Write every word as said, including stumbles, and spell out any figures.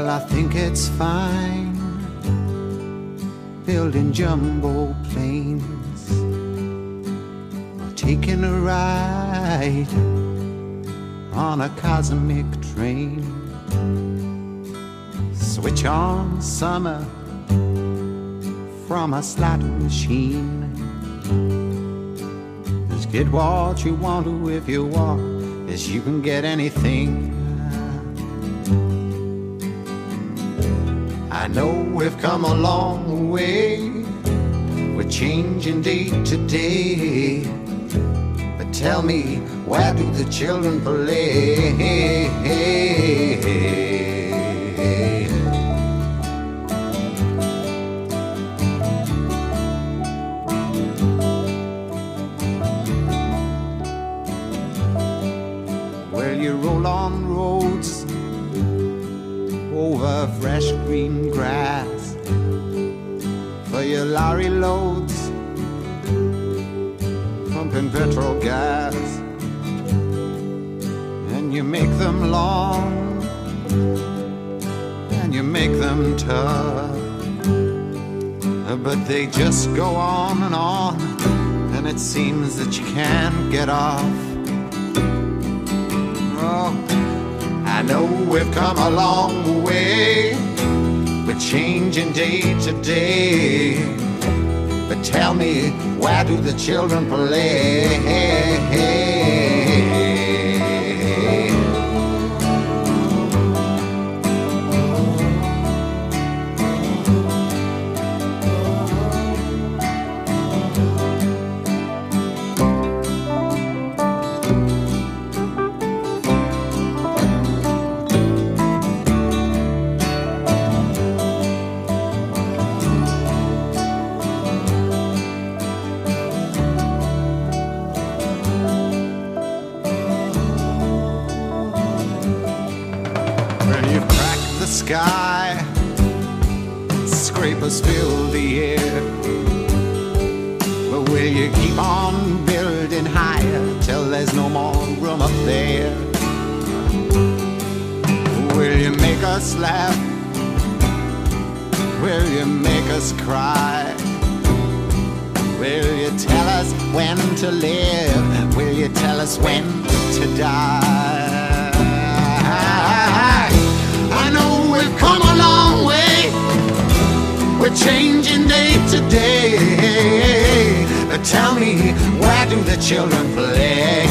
I think it's fine building jumbo planes or taking a ride on a cosmic train. Switch on summer from a slot machine. Just get what you want to if you want, as you can get anything. I know we've come a long way, we're changing day to day, but tell me, where do the children play? Well, you roll on roads over fresh green grass for your lorry loads, pumping petrol gas, and you make them long and you make them tough, but they just go on and on, and it seems that you can't get off. Oh, I know we've come a long way, we're changing day to day, but tell me, where do the children play? Sky, scrapers fill the air, but will you keep on building higher till there's no more room up there? Will you make us laugh? Will you make us cry? Will you tell us when to live? Will you tell us when to die? I know we've come a long way, we're changing day to day, but tell me, where do the children play?